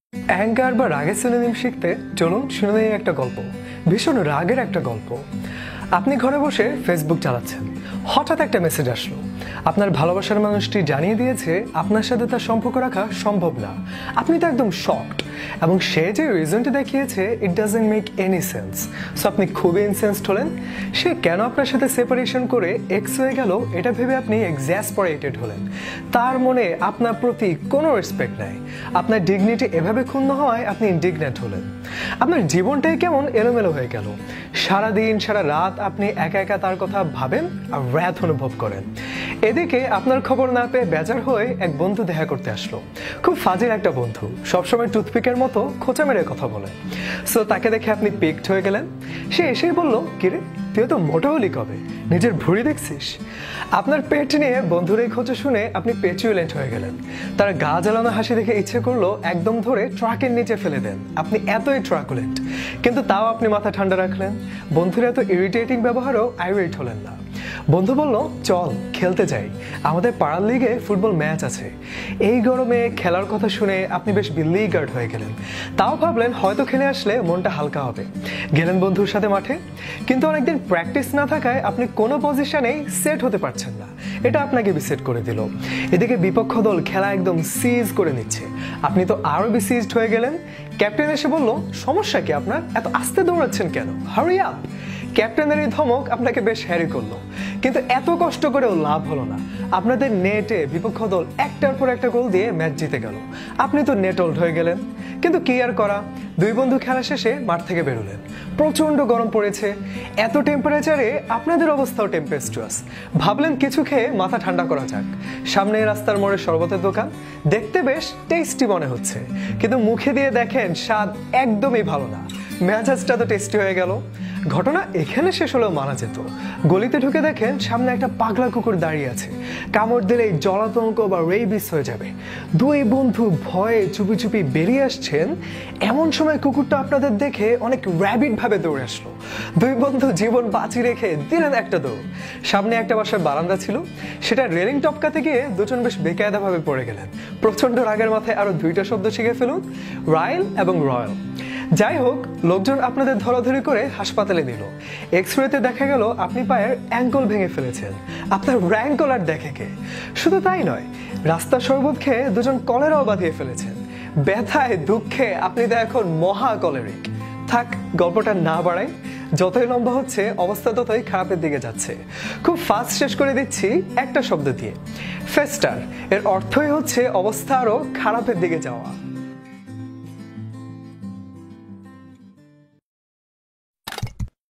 Anger বা রাগের synonym শিখতে চলুন শুনে নেই একটা গল্প। ভীষণ রাগের একটা গল্প। আপনি ঘরে বসে ফেসবুক চালাচ্ছেন, হঠাৎ একটা মেসেজ আসলো। আপনার ভালোবাসার মানুষটি জানিয়ে দিয়েছে আপনার সাথে তার সম্পর্ক রাখা সম্ভব না। আপনি তো একদম শকড, এবং সে যে রিজনটি দেখিয়েছে it doesn't make any sense. So আপনি খুবই ইনসেন্সড হলেন। সে কেন আপনার সাথে সেপারেশন করে এক্স হয়ে গেল এটা ভেবে আপনি এক্সাসপারেটেড হলেন। তার মনে আপনার প্রতি কোনো রেসপেক্ট নাই। আপনার ডিগনিটি এভাবে ক্ষুণ্ণ হওয়ায় আপনি ইনডিগনেন্ট হলেন। আপনার জীবনটাই কেমন এলোমেলো হয়ে গেল। সারাদিন সারা রাত আপনি একা একা তার কথা ভাবেন আর রাত অনুভব করেন। এদিকে আপনার খবর না পেয়ে বেজার হয়ে এক বন্ধু দেখা করতে আসলো। খুব ফাজিল একটা বন্ধু, সবসময় টুথপিকের মতো খোঁচা মেরে কথা বলে। সো তাকে দেখে আপনি পিকড হয়ে গেলেন। সে এসেই বলল, কিরে তুই তো মোটা হলি কবে, নিজের ভুঁড়ি দেখছিস? আপনার পেট নিয়ে বন্ধুর এই খোঁচা শুনে আপনি পেচুয়েলেন্ট হয়ে গেলেন। তার গা জ্বালানো হাসি দেখে ইচ্ছে করলো একদম ধরে ট্রাকের নিচে ফেলে দেন। আপনি এতই ট্রাকুলেন্ট, কিন্তু তাও আপনি মাথা ঠান্ডা রাখলেন। বন্ধুর এত ইরিটেটিং ব্যবহারও আইরিট হলেন না। বন্ধু বলল, চল খেলতে যাই, আমাদের পাড়ার লিগে ফুটবল ম্যাচ আছে। এই গরমে খেলার কথা শুনে আপনি বেশ বিলিগার্ড হয়ে গেলেন। তাও ভাবলেন হয়তো খেলে আসলে মনটা হালকা হবে। গেলেন বন্ধুর সাথে মাঠে, কিন্তু অনেকদিন প্র্যাকটিস না থাকায় আপনি কোনো পজিশনেই সেট হতে পারছেন না। এটা আপনাকে বিসেট করে দিল। এদিকে বিপক্ষ দল খেলা একদম সিজ করে নিচ্ছে। আপনি তো আরো বিসিজড হয়ে গেলেন। ক্যাপ্টেন এসে বলল, সমস্যা কি আপনার, এত আস্তে দৌড়াচ্ছেন কেন, হারি আপ। ক্যাপ্টেনের এই ধমক আপনাকে বেশ হ্যারি করলো, কিন্তু এত কষ্ট করেও লাভ হলো না। আপনাদের নেটে বিপক্ষ দল একটার পর একটা গোল দিয়ে ম্যাচ জিতে গেল। আপনি তো নেট আউট হয়ে গেলেন। কিন্তু কি আর করা, দুই বন্ধু খেলা শেষে মাঠ থেকে বেরোলেন। প্রচন্ড গরম পড়েছে। এত টেম্পারেচারে আপনাদের অবস্থাও টেম্পেস্টুয়াস। ভাবলেন কিছু খেয়ে মাথা ঠান্ডা করা যাক। সামনে রাস্তার মোড়ে শরবতের দোকান, দেখতে বেশ টেস্টি মনে হচ্ছে, কিন্তু মুখে দিয়ে দেখেন স্বাদ একদমই ভালো না। মেজাজটা তো টেস্টি হয়ে গেল। ঘটনা এখানে শেষ হলেও মানা যেত। গলিতে ঢুকে দেখেন সামনে একটা পাগলা কুকুর দাঁড়িয়ে আছে। কামড় দিলেই জলাতঙ্ক বা রেবিস হয়ে যাবে। দুই বন্ধু ভয়ে চুপি চুপি বেরিয়ে আসছেন। এমন সময় কুকুরটা আপনাদের দেখে অনেক র্যাবিড ভাবে দৌড়ে আসলো। দুই বন্ধু জীবন বাঁচিয়ে রেখে দিলেন একটা দৌড়। সামনে একটা বাসার বারান্দা ছিল, সেটা রেলিং টপকাতে গিয়ে দুজন বেশ বেকায়দা ভাবে পড়ে গেলেন। প্রচন্ড রাগের মাথায় আরো দুইটা শব্দ শিখে ফেলুন, রায়েল এবং রয়্যাল। যাই হোক, লোকজন আপনাদের ধরাধরি করে হাসপাতালে নিল। এক্সরেতে দেখা গেল আপনি পায়ের অ্যাঙ্কল ভেঙে ফেলেছেন। আপনার র্যাঙ্কল আর দেখে কে? শুধু তাই নয়, রাস্তার শরবত খেয়ে দুজন কলেরাও বাঁধিয়ে ফেলেছেন। ব্যথায় দুঃখে আপনি তো এখন মহা কলেরিক। থাক, গল্পটা না বাড়াই। যতই লম্বা হচ্ছে অবস্থা ততই খারাপের দিকে যাচ্ছে। খুব ফাস্ট শেষ করে দিচ্ছি একটা শব্দ দিয়ে, ফেস্টার। এর অর্থই হচ্ছে অবস্থা আরো খারাপের দিকে যাওয়া।